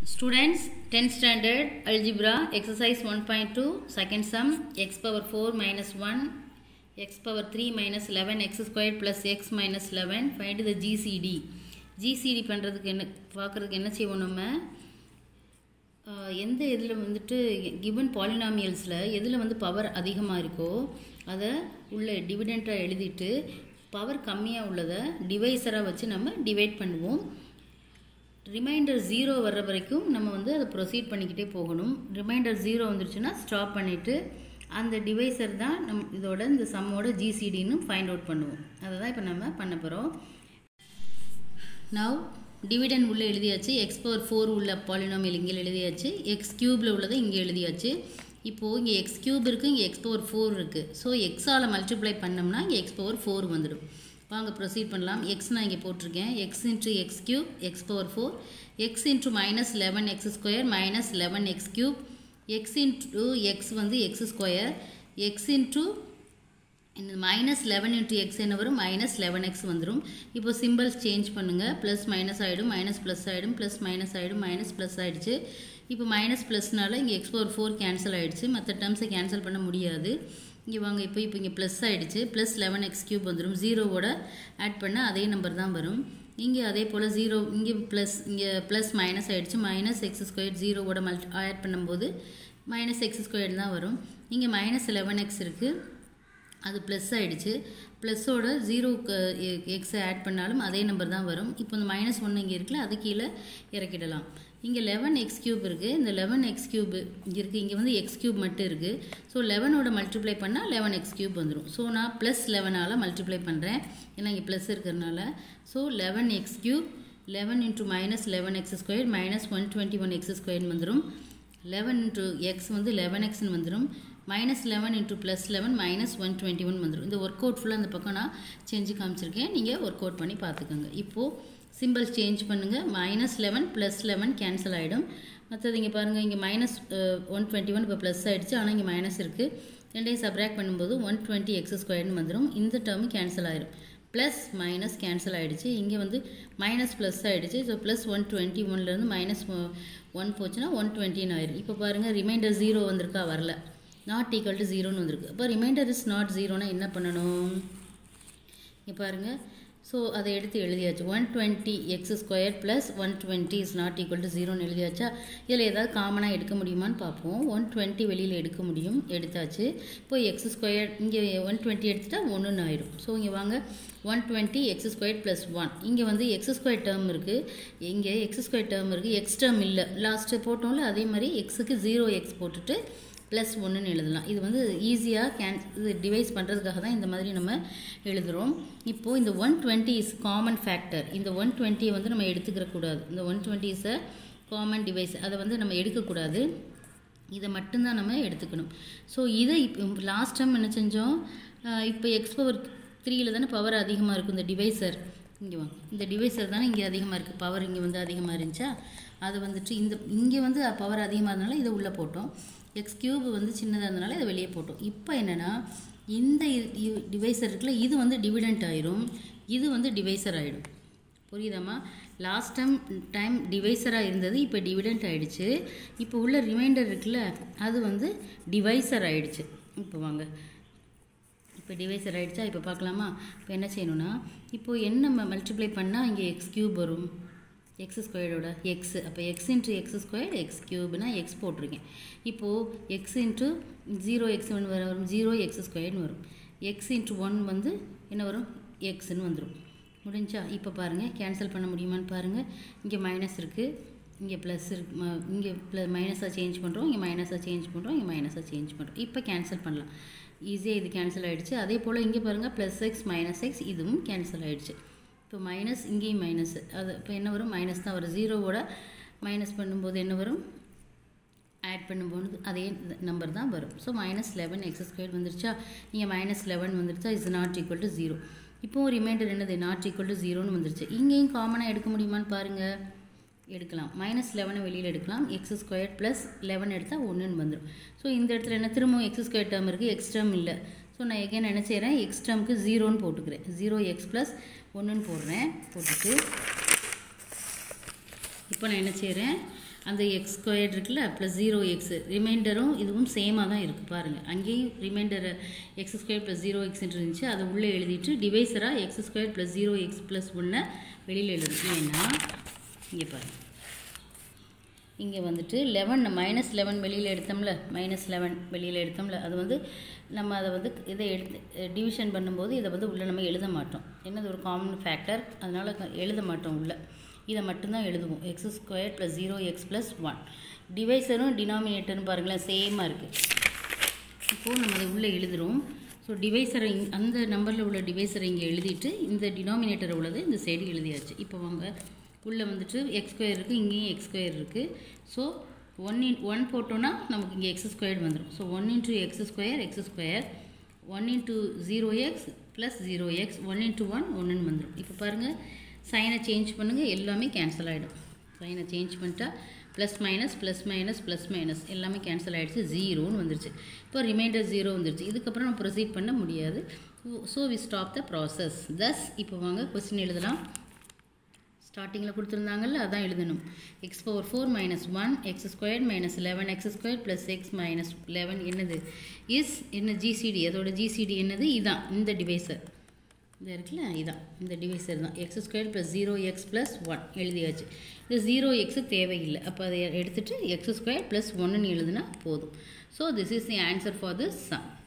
Students, 10th standard algebra exercise 1.2 second sum x power 4 minus 1 x power 3 minus 11 x squared plus x minus 11 find the GCD. GCD பண்றதுக்கு என்ன பார்க்கிறதுக்கு என்ன செய்வோம் நம்ம எந்த எதில வந்துட்டு given polynomialsல எதில வந்து பவர் அதிகமா இருக்கோ அத உள்ள டிவிடெண்டா எழுதிட்டு பவர் கம்மியா உள்ளத டிவைசரா வச்சு நம்ம டிவைட் பண்ணுவோம். ரிமைண்டர் 0 வர்ற வரைக்கும் நம்ம வந்து அதை ப்ரொசீட் பண்ணிக்கிட்டே போகணும். ரிமைண்டர் 0 வந்துருச்சுன்னா ஸ்டாப் பண்ணிவிட்டு அந்த டிவைசர் தான் இதோட இந்த சம்மோட ஜிசிடின்னு ஃபைண்ட் அவுட் பண்ணுவோம். அதை தான் இப்போ நம்ம பண்ண போகிறோம். நவ் டிவிடெண்ட் உள்ளே எழுதியாச்சு, எக்ஸ் பவர் 4 உள்ள பாலினாமியல் இங்கே எழுதியாச்சு, எக்ஸ் கியூபில் உள்ளதை இங்கே எழுதியாச்சு. இப்போது இங்கே எக்ஸ் கியூப் இருக்குது, இங்கே எக்ஸ் பவர் 4 இருக்குது. ஸோ எக்ஸால் மல்டிப்ளை பண்ணோம்னா இங்கே எக்ஸ் பவர் 4 வந்துடும். வாங்க ப்ரொசீட் பண்ணலாம். எக்ஸ் நான் இங்கே போட்டிருக்கேன், x into x cube x power 4, x into minus 11 x square minus 11 x cube, x into x வந்து x square, x into minus 11 into x என்ன வரும், மைனஸ் 11x வந்துடும். இப்போ சிம்பிள்ஸ் சேஞ்ச் பண்ணுங்கள், ப்ளஸ் மைனஸ் ஆகிடும், மைனஸ் ப்ளஸ் ஆகிடும், plus minus ஆகிடும், minus plus ஆகிடுச்சு. இப்போ மைனஸ் ப்ளஸ்னால இங்கே எக்ஸ் பவர் 4 கேன்சல் ஆகிடுச்சு, மற்ற டேர்ம்ஸை கேன்சல் பண்ண முடியாது. இங்கே வாங்க, இப்போ இங்கே ப்ளஸ் ஆகிடுச்சு, ப்ளஸ் 11x கியூப் வந்துடும். ஜீரோவோட ஆட் பண்ண அதே நம்பர் தான் வரும். இங்கே அதே போல் ஜீரோ, இங்கே ப்ளஸ் மைனஸ் ஆகிடுச்சு, மைனஸ் எக்ஸ் ஸ்கொயர் ஜீரோவோட ஆட் பண்ணும்போது மைனஸ் எக்ஸ் ஸ்கொயர் தான் வரும். இங்கே மைனஸ் 11x இருக்குது, அது ப்ளஸ் ஆகிடுச்சு, ப்ளஸ்ஸோட ஜீரோக்கு எக்ஸை ஆட் பண்ணாலும் அதே நம்பர் தான் வரும். இப்போ இந்த மைனஸ் 1 இங்கே இருக்குல்ல, அது கீழே இறக்கிடலாம். இங்கே 11x கியூப் இருக்குது, இந்த 11x கியூப் இங்கே இருக்குது, இங்கே வந்து எக்ஸ் கியூப் மட்டும் இருக்குது. ஸோ 11ஓட மல்டிப்ளை பண்ணால் 11x கியூப் வந்துடும். ஸோ நான் ப்ளஸ் 11ஆல் மல்டிப்ளை பண்ணுறேன், ஏன்னா இங்கே ப்ளஸ் இருக்கிறதுனால. So 11x cube 11 into minus 11x square minus 121x ஸ்கொயர்னு வந்துடும். 11 இன்ட்டு எக்ஸ் வந்து 11xன்னு வந்துடும், மைனஸ் 11 இன்ட்டு ப்ளஸ் 11 மைனஸ் 121 வந்துடும். இந்த ஒர்க் அவுட் ஃபுல்லாக அந்த பக்கம் நான் செஞ்சு காமிச்சிருக்கேன், நீங்கள் ஒர்க் அவுட் பண்ணி பார்த்துக்கோங்க. இப்போது சிம்பிள் சேஞ்ச் பண்ணுங்கள், மைனஸ் 11 ப்ளஸ் 11 கேன்சல் ஆகிடும். மற்றது இங்கே பாருங்கள், இங்கே மைனஸ் 121 இப்போ ப்ளஸ் ஆகிடுச்சு, ஆனால் இங்கே மைனஸ் இருக்குது. ரெண்டையும் சப்ராக்ட் பண்ணும்போது 120x ஸ்கொயர்னு வந்துடும். இந்த டேர்மு கேன்சல் ஆகிடும், ப்ளஸ் மைனஸ் கேன்சல் ஆகிடுச்சு. இங்கே வந்து மைனஸ் ப்ளஸ் ஆகிடுச்சு. ஸோ ப்ளஸ் 121லேருந்து மைனஸ் 1 போச்சுன்னா 120 ஆயிடும். இப்போ பாருங்கள், ரிமைண்டர் 0 வந்திருக்கா, வரல, நாட் ஈக்குவல் டு 0ன்னு வந்திருக்கு. அப்போ ரிமைண்டர் இஸ் நாட் 0னா என்ன பண்ணணும், இங்கே பாருங்கள். ஸோ அதை எடுத்து எழுதியாச்சு, 120x square plus 120 is not equal to 0ன்னு எழுதியாச்சா. இதில் ஏதாவது காமனாக எடுக்க முடியுமான்னு பார்ப்போம். 120 வெளியில் எடுக்க முடியும், எடுத்தாச்சு. இப்போ எக்ஸ் ஸ்கொயர் இங்கே 120 எடுத்துட்டா 1ன்னு ஆயிடும். ஸோ இங்கே வாங்க, 120x ஸ்கொயர் ப்ளஸ் 1, இங்கே வந்து எக்ஸ் ஸ்கொயர் டேர்ம் இருக்குது, இங்கே எக்ஸ் ஸ்கொயர் டேர்ம் இருக்குது, எக்ஸ் டேர்ம் இல்லை, லாஸ்ட்டு போட்டோம்ல அதே மாதிரி எக்ஸுக்கு 0x போட்டுட்டு ப்ளஸ் 1ன்னு எழுதலாம். இது வந்து ஈஸியாக இது டிவைஸ் பண்ணுறதுக்காக தான் இந்த மாதிரி நம்ம எழுதுகிறோம். இப்போது இந்த 120 இஸ் காமன் ஃபேக்டர், இந்த 120 வந்து நம்ம எடுத்துக்கிறக்கூடாது. இந்த 120 இஸ் அ காமன் டிவைஸ், அதை வந்து நம்ம எடுக்கக்கூடாது, இதை மட்டும்தான் நம்ம எடுத்துக்கணும். ஸோ இதை இப்போ லாஸ்ட் டைம் என்ன செஞ்சோம், இப்போ எக்ஸ் பவர் 3ல் தானே பவர் அதிகமாக இருக்கும், இந்த டிவைசர் இங்கே வாங்க, இந்த டிவைசர் தானே இங்கே அதிகமாக இருக்குது, பவர் இங்கே வந்து அதிகமாக இருந்துச்சா, அது வந்துட்டு இங்கே வந்து பவர் அதிகமாக இருந்தனால இதை உள்ளே போட்டோம், எக்ஸ் கியூப் வந்து சின்னதாக இருந்தனால இதை வெளியே போட்டோம். இப்போ என்னென்னா இந்த டிவைசர் இருக்குல்ல, இது வந்து டிவிடெண்ட் ஆயிரும், இது வந்து டிவைசர் ஆகிடும். புரியுதாம்மா, லாஸ்ட் டைம் டிவைசராக இருந்தது, இப்போ டிவிடெண்ட் ஆகிடுச்சு. இப்போ உள்ள ரிமைண்டர் இருக்குல்ல, அது வந்து டிவைசர் ஆகிடுச்சு. இப்போ வாங்க, இப்போ டிவைசர் ஆகிடுச்சா. இப்போ பார்க்கலாமா. இப்போ என்ன செய்யணும்னா, இப்போது என்ன மல்டிப்ளை பண்ணால் இங்கே எக்ஸ் கியூப் வரும், எக்ஸ் ஸ்கொயரோட எக்ஸ், அப்போ x into x square x கியூப்னா எக்ஸ் போட்டிருக்கேன். இப்போது எக்ஸ் இன்ட்டு 0x வரும், 0x ஸ்கொயர்னு வரும், எக்ஸ் இன்ட்டு 1 வந்து என்ன வரும், எக்ஸ்ன்னு வந்துடும். முடிஞ்சா. இப்போ பாருங்கள், கேன்சல் பண்ண முடியுமான்னு பாருங்கள். இங்கே மைனஸ் இருக்குது, இங்கே ப்ளஸ் இருக்கு, இங்கே மைனஸாக சேஞ்ச் பண்ணுறோம், இங்கே மைனஸாக சேஞ்ச் பண்ணுறோம், இங்கே மைனஸாக சேஞ்ச் பண்ணுறோம். இப்போ கேன்சல் பண்ணலாம், ஈஸியாக இது கேன்சல் ஆகிடுச்சு. அதே போல் இங்கே பாருங்கள், ப்ளஸ் எக்ஸ் மைனஸ் எக்ஸ் இதுவும் கேன்சல் ஆகிடுச்சு. இப்போ மைனஸ், இங்கேயும் மைனஸ், அது இப்போ என்ன வரும், மைனஸ் தான் வரும். ஜீரோவோட மைனஸ் பண்ணும்போது என்ன வரும், ஆட் பண்ணும்போது அதே நம்பர் தான் வரும். ஸோ மைனஸ் 11x ஸ்கொயர் வந்துருச்சா, இங்கே மைனஸ் 11 வந்துருச்சா, இஸ் நாட் ஈக்குவல் டு 0. இப்போது ரிமைண்டர் என்னது, நாட் ஈக்குவல் டு 0ன்னு வந்துருச்சு. இங்கேயும் காமனாக எடுக்க முடியுமான்னு பாருங்கள், எடுக்கலாம். மைனஸ் 11 வெளியில் எடுக்கலாம், எக்ஸ் ஸ்கொயர் ப்ளஸ் 11 எடுத்தால் 1ன்னு வந்துடும். ஸோ இந்த இடத்துல என்ன, திரும்பவும் எக்ஸ் ஸ்கொயர் டேர்ம் இருக்குது, எக்ஸ் டேர்ம் இல்லை. ஸோ நான் எகைன் என்ன செய்கிறேன், எக்ஸ் டேர்முக்கு 0ன்னு போட்டுக்கிறேன், 0x ப்ளஸ் 1ன்னு போடுறேன். போட்டுட்டு இப்போ நான் என்ன செய்கிறேன், அந்த எக்ஸ் ஸ்கொயர் இருக்குல்ல ப்ளஸ் 0x ரிமைண்டரும் இதுவும் சேமாக தான் இருக்குது பாருங்கள். அங்கேயும் reminder X square plus 0x இருந்துச்சு, அதை உள்ளே எழுதிட்டு டிவைசராக x square plus 0x plus 1 வெளியில் எழுதும். ஏன்னா இங்கே பாருங்கள், இங்கே வந்துட்டு 11 -11 வெளியில் எடுத்தோம்ல, -11 வெளியில் எடுத்தோம்ல, அது வந்து நம்ம அதை வந்து இதை எடுத்து டிவிஷன் பண்ணும்போது இதை வந்து உள்ளே நம்ம எழுத மாட்டோம். என்னது ஒரு காமன் ஃபேக்டர், அதனால் எழுத மாட்டோம் உள்ளே. இதை மட்டும்தான் எழுதுவோம். X square plus 0x plus 1. டிவைசரும் டினாமினேட்டரும் பாருங்களேன் சேமாக இருக்குது. இப்போது நம்ம அதை உள்ளே எழுதுகிறோம். ஸோ டிவைசரை அந்த நம்பரில் உள்ள டிவைசரை இங்கே எழுதிட்டு இந்த டினாமினேட்டரை உள்ளது இந்த சைடு எழுதியாச்சு. இப்போ வாங்க உள்ளே வந்துட்டு எக்ஸ் ஸ்கொயர் இருக்குது, இங்கேயும் எக்ஸ் ஸ்கொயர் இருக்குது. ஸோ 1 போட்டோன்னா நமக்கு இங்கே எக்ஸ் ஸ்கொயர் வந்துடும். So 1 × x square 1 × 0x plus 0x 1 × 1 1ன்னு வந்துடும். இப்போ பாருங்கள், சைனை சேஞ்ச் பண்ணுங்கள், எல்லாமே கேன்சல் ஆகிடும். சைனை சேஞ்ச் பண்ணிட்டா ப்ளஸ் மைனஸ் எல்லாமே கேன்சல் ஆகிடுச்சு, 0ன்னு வந்துருச்சு. இப்போ ரிமைண்டர் 0 வந்துருச்சு. இதுக்கப்புறம் நம்ம ப்ரொசீட் பண்ண முடியாது. So we stop the process. Thus இப்போ வாங்க கொஸ்டின் எழுதலாம். ஸ்டார்டிங்கில் கொடுத்துருந்தாங்கல்ல, அதான் எழுதணும். x⁴ - 1 x² - 11x² + x - 11 என்னது என்ன ஜிசிடி, அதோட ஜிசிடி என்னது, இதான் இந்த டிவைசர் இது இருக்குல்ல, இதான் இந்த டிவைசர் தான். x² + 0x + 1 எழுதியாச்சு. இது 0x தேவையில்லை, அப்போ அதை எடுத்துகிட்டு x² + 1ன்னு எழுதுனா போதும். So this is the answer for this some.